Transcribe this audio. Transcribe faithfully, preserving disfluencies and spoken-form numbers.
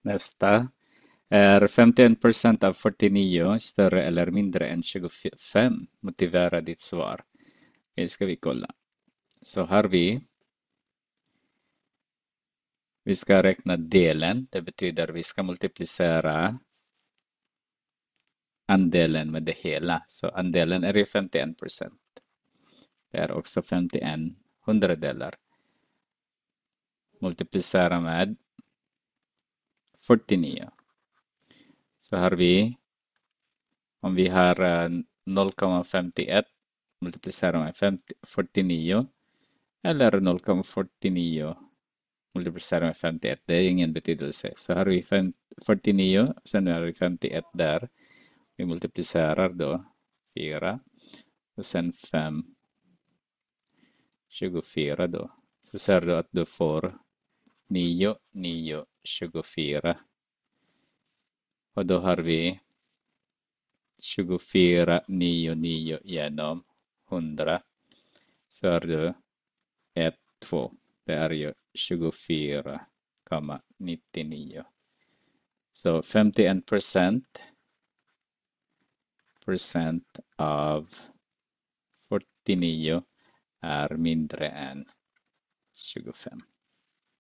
Nästa. Är femtioen procent av fyrtionio större eller mindre än tjugofem? Motivera ditt svar. Det ska vi kolla. Så har vi. Vi ska räkna delen. Det betyder vi ska multiplicera andelen med det hela. Så andelen är ju femtioen procent. Det är också femtioen hundradelar. Multiplicera med fyrtionio. Så har vi, om vi har noll komma femtioett multiplicera med femtio, fyrtionio eller noll komma fyrtionio multiplicera med femtioett. Det är ingen betydelse. Så har vi fyrtionio, sen har vi femtioett där. Vi multiplicerar då fyra och sen fem, tjugofyra då. Så ser du att du får nio, nio, tjugofyra. Och då har vi tjugofyra, nio, nio genom hundra. Så har du ett, två. Det är ju tjugofyra komma nittionio. Så femtioen procent procent av fyrtionio är mindre än tjugofem.